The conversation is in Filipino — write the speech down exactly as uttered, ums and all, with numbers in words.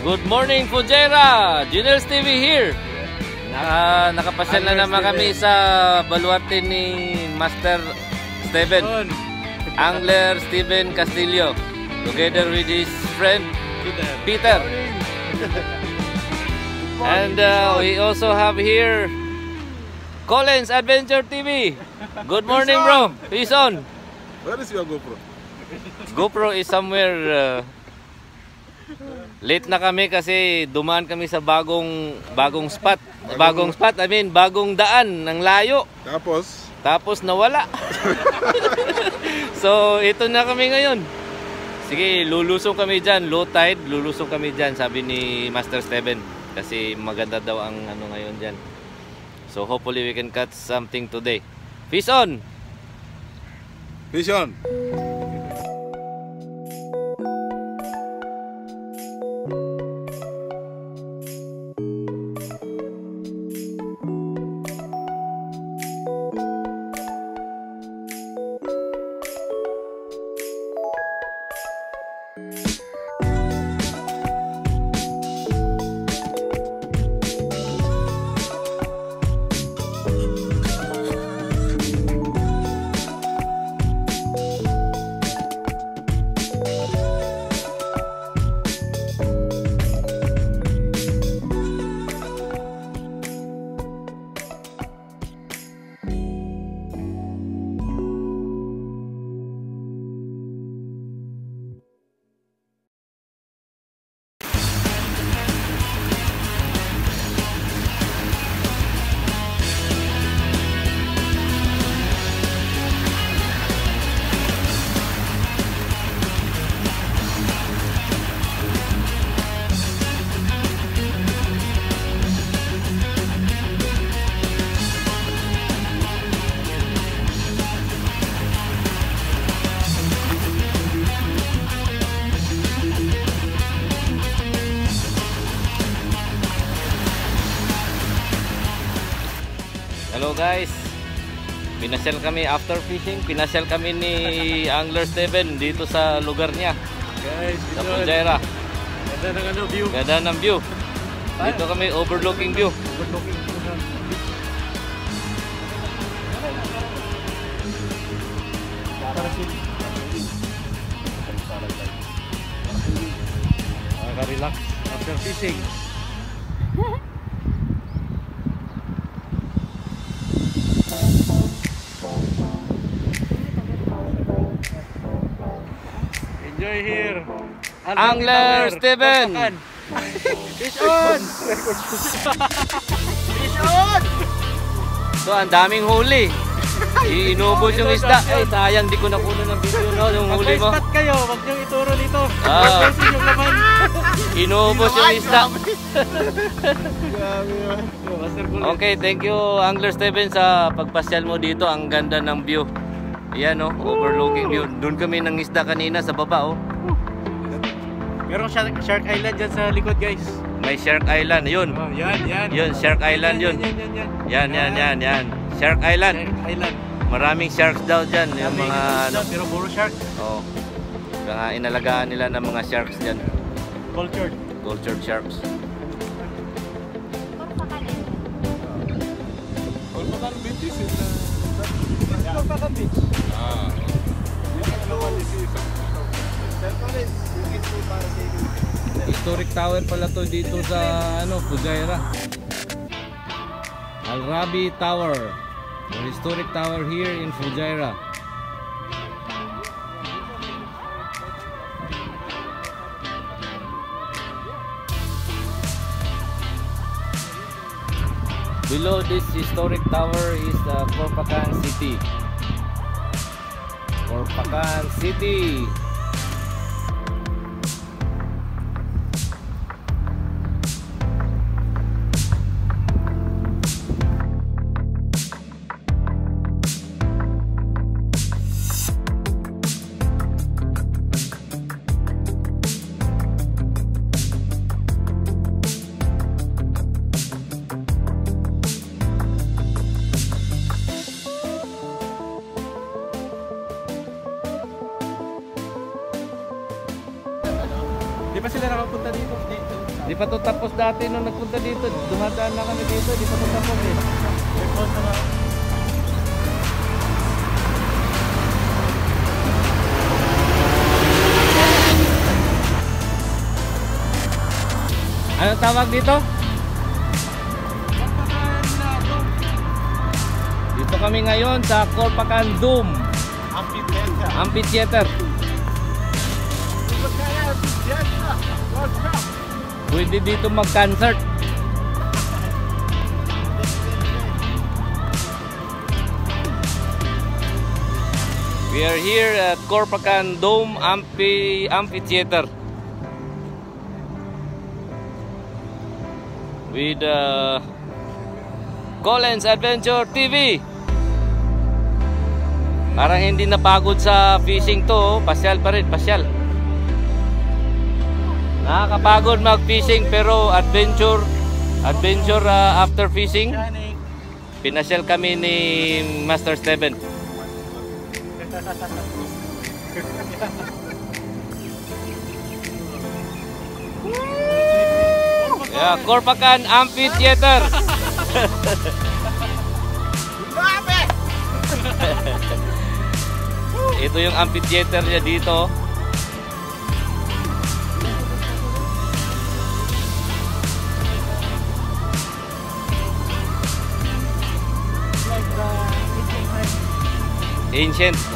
Good morning, Fujairah! Junels T V here! Naka, nakapasyal na naman kami sa baluarte ni Master Steven. Angler Steven Castillo. Together with his friend Peter. Peter. And uh, we also have here Collins Adventure T V. Good morning, bro. Peace on. Where is your GoPro? GoPro is somewhere. Uh, late na kami kasi dumaan kami sa bagong bagong spot. Bagong, bagong spot, I mean, bagong daan ng layo. Tapos? Tapos nawala. So, ito na kami ngayon. Sige, lulusong kami dyan. Low tide, lulusong kami dyan, sabi ni Master Steven. Kasi maganda daw ang ano ngayon dyan. So, hopefully we can catch something today. Fish on! Fish on! Hello guys, pinasyal kami after fishing, pinasyal kami ni Angler Steven dito sa lugar niya. Guys, sa Fujairah. Ganda ng ano, view. Ganda ng view. Dito kami overlooking view. Overlooking view ng beach. Nakaka-relax after fishing. Enjoy here. Angler Steven. Fish on! Fish on! So, ang daming huli. Iinubos yung isda. Eh, sayang di ko nakuha ng video, no? Yung huli mo. Mag-spot kayo, wag niyong ituro dito. Ah. Mag-spot yung laman. Inubos yung isda. Master Bullet. Okay, thank you Angler Steven sa pagpasyal mo dito. Ang ganda ng view. Ayan, no? Overlooking view. Doon kami nang isda kanina sa baba, oh. Merong Shark, Shark Island dyan sa likod, guys. May Shark Island. Yun. Oh, yan, yan. Yun, Shark Island yun. Yan, yan, yan. Yan, yan, yan, yan. Shark Island. Shark Island. Maraming sharks daw dyan. Yung mga, ano, Pero puro shark. oh, mga inalagaan nila ng mga sharks dyan. Cultured. Cultured sharks. Kolpakan Beach is in the... Kolpakan Beach. Ah. Historic tower pala to dito sa ano, Fujairah. Al Rabi Tower. The historic tower here in Fujairah. Below this historic tower is the Korpakan City. Korpakan City. Di ba sila nakapunta dito? Dito. Di pa to tapos dati nung nagpunta dito. Dumadaan na kami dito, di pa to tapos eh. Ano tawag dito? Dito kami ngayon sa Corpacan Dome Amphitheater. Amphitheater. Pwede dito mag-concert. We are here at Corpacan Dome Amphi Amphitheater with uh, Collins Adventure T V. Parang hindi napagod sa fishing to, pasyal pa rin, pasyal. Nakakapagod mag-fishing pero adventure, adventure uh, after fishing. Pinasyal kami ni Master Steven. Yeah, Corpacan Amphitheater. Ito yung amphitheater niya dito. Ancient.